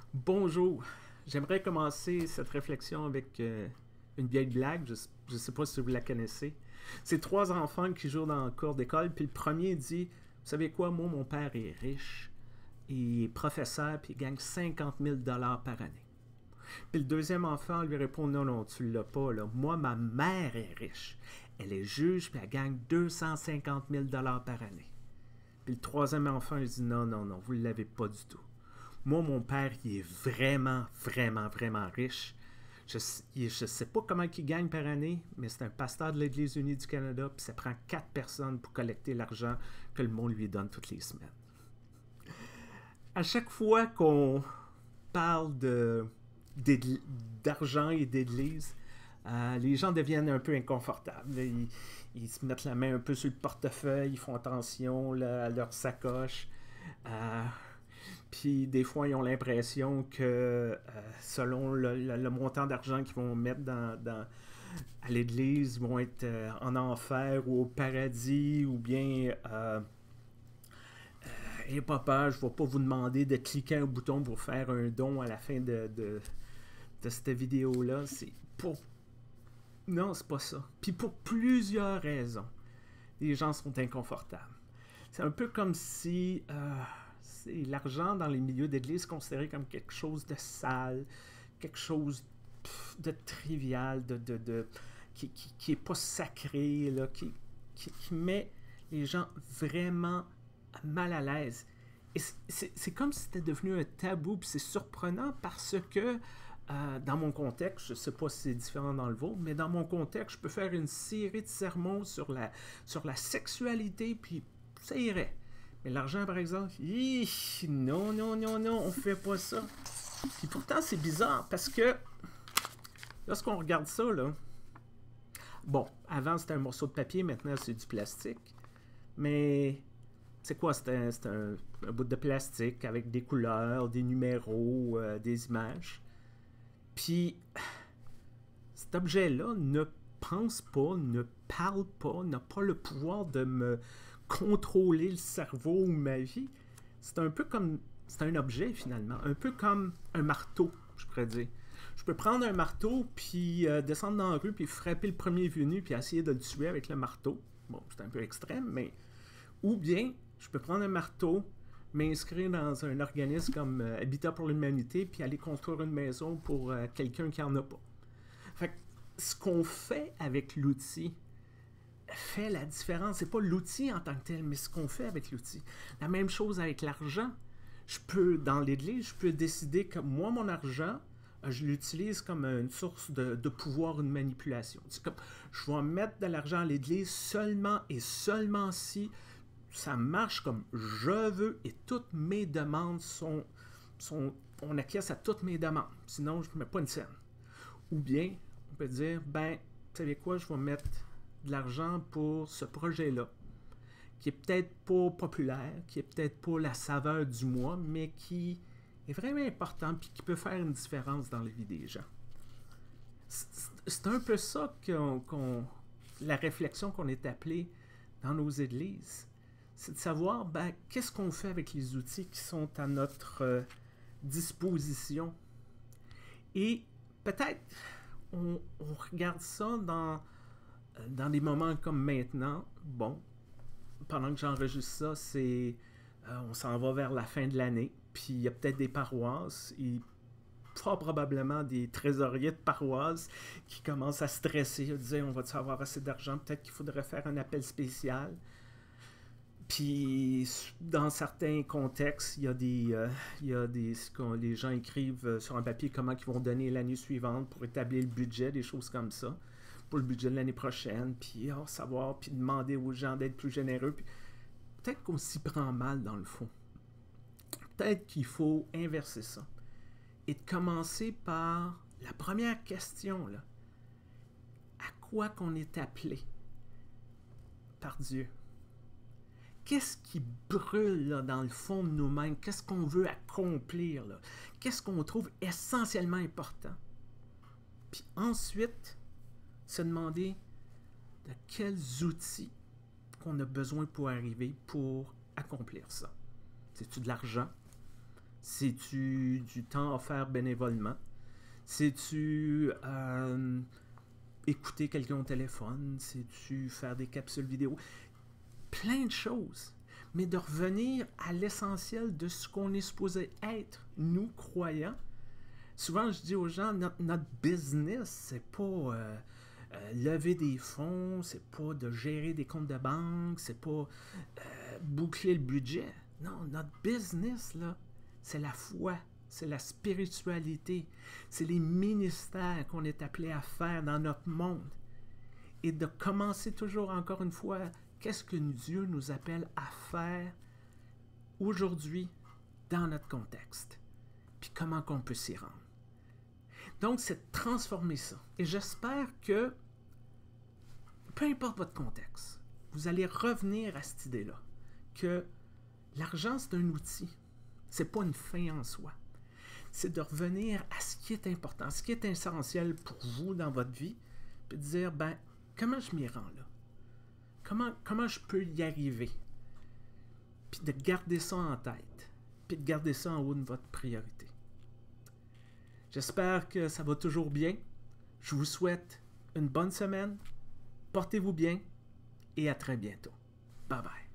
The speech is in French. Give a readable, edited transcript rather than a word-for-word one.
Bonjour. J'aimerais commencer cette réflexion avec une vieille blague. Je ne sais pas si vous la connaissez. C'est trois enfants qui jouent dans le cours d'école, puis le premier dit, vous savez quoi, moi, mon père est riche, il est professeur, puis il gagne 50 000 $ par année. Puis le deuxième enfant lui répond, non, non, tu l'as pas, là. Moi, ma mère est riche. Elle est juge, puis elle gagne 250 000 $ par année. Puis le troisième enfant lui dit, non, non, non, vous ne l'avez pas du tout. Moi, mon père, il est vraiment, vraiment, vraiment riche. Je ne sais pas comment il gagne par année, mais c'est un pasteur de l'Église unie du Canada, puis ça prend 4 personnes pour collecter l'argent que le monde lui donne toutes les semaines. À chaque fois qu'on parle d'argent et d'église, les gens deviennent un peu inconfortables. Ils se mettent la main un peu sur le portefeuille, ils font attention là, à leur sacoche. Euh, Puis des fois, ils ont l'impression que selon le montant d'argent qu'ils vont mettre à l'église, ils vont être en enfer ou au paradis, ou bien et papa, je ne vais pas vous demander de cliquer un bouton pour faire un don à la fin de cette vidéo-là. C'est pour. Non, c'est pas ça. Puis pour plusieurs raisons, les gens sont inconfortables. C'est un peu comme si l'argent dans les milieux d'église est considéré comme quelque chose de sale, quelque chose de trivial, qui est pas sacré, là, qui met les gens vraiment mal à l'aise. Et c'est comme si c'était devenu un tabou, puis c'est surprenant parce que dans mon contexte, je ne sais pas si c'est différent dans le vôtre, mais dans mon contexte, je peux faire une série de sermons sur la sexualité, puis ça irait. Mais l'argent, par exemple, non, non, non, non, on fait pas ça. Puis pourtant, c'est bizarre parce que lorsqu'on regarde ça, là, bon, avant c'était un morceau de papier, maintenant c'est du plastique. Mais c'est quoi? C'est un bout de plastique avec des couleurs, des numéros, des images. Puis cet objet-là ne pense pas, ne parle pas, n'a pas le pouvoir de me contrôler le cerveau ou ma vie. C'est un peu comme. C'est un objet finalement, un peu comme un marteau, je pourrais dire. Je peux prendre un marteau, puis descendre dans la rue, puis frapper le premier venu, puis essayer de le tuer avec le marteau. Bon, c'est un peu extrême, mais. Ou bien, je peux prendre un marteau, m'inscrire dans un organisme comme Habitat pour l'humanité, puis aller construire une maison pour quelqu'un qui n'en a pas. Fait que ce qu'on fait avec l'outil fait la différence. C'est pas l'outil en tant que tel, mais ce qu'on fait avec l'outil. La même chose avec l'argent. Je peux, dans l'église, je peux décider que moi, mon argent, je l'utilise comme une source de pouvoir ou de manipulation. C'est comme, je vais mettre de l'argent à l'église seulement et seulement si ça marche comme je veux et toutes mes demandes on acquiesce à toutes mes demandes. Sinon, je ne mets pas une scène. Ou bien, on peut dire, ben, vous savez quoi, je vais mettre de l'argent pour ce projet-là, qui est peut-être pas populaire, qui est peut-être pas la saveur du mois, mais qui est vraiment important et qui peut faire une différence dans la vie des gens. C'est un peu ça la réflexion qu'on est appelé dans nos églises. C'est de savoir ben, qu'est-ce qu'on fait avec les outils qui sont à notre disposition. Et peut-être on regarde ça dans des moments comme maintenant. Bon, pendant que j'enregistre ça, on s'en va vers la fin de l'année. Puis il y a peut-être des paroisses et fort probablement des trésoriers de paroisses qui commencent à stresser, à dire on va-tu avoir assez d'argent, peut-être qu'il faudrait faire un appel spécial. Puis, dans certains contextes, les gens écrivent sur un papier comment ils vont donner l'année suivante pour établir le budget, des choses comme ça, pour le budget de l'année prochaine, puis savoir, puis demander aux gens d'être plus généreux. Puis, peut-être qu'on s'y prend mal dans le fond. Peut-être qu'il faut inverser ça et de commencer par la première question, là. À quoi qu'on est appelé par Dieu? Qu'est-ce qui brûle là, dans le fond de nous-mêmes? Qu'est-ce qu'on veut accomplir? Là? Qu'est-ce qu'on trouve essentiellement important? Puis ensuite, se demander de quels outils qu'on a besoin pour arriver pour accomplir ça. C'est-tu de l'argent? C'est-tu du temps offert bénévolement? C'est-tu écouter quelqu'un au téléphone? C'est-tu faire des capsules vidéo? Plein de choses. Mais de revenir à l'essentiel de ce qu'on est supposé être, nous, croyants. Souvent, je dis aux gens, notre business, c'est pas lever des fonds, c'est pas de gérer des comptes de banque, c'est pas boucler le budget. Non, notre business, là, c'est la foi, c'est la spiritualité, c'est les ministères qu'on est appelé à faire dans notre monde. Et de commencer toujours, encore une fois, qu'est-ce que Dieu nous appelle à faire aujourd'hui dans notre contexte? Puis comment qu'on peut s'y rendre? Donc, c'est de transformer ça. Et j'espère que, peu importe votre contexte, vous allez revenir à cette idée-là, que l'argent, c'est un outil. C'est pas une fin en soi. C'est de revenir à ce qui est important, ce qui est essentiel pour vous dans votre vie, puis de dire, comment je m'y rends là? Comment je peux y arriver? Puis de garder ça en tête, puis de garder ça en haut de votre priorité. J'espère que ça va toujours bien. Je vous souhaite une bonne semaine. Portez-vous bien et à très bientôt. Bye bye.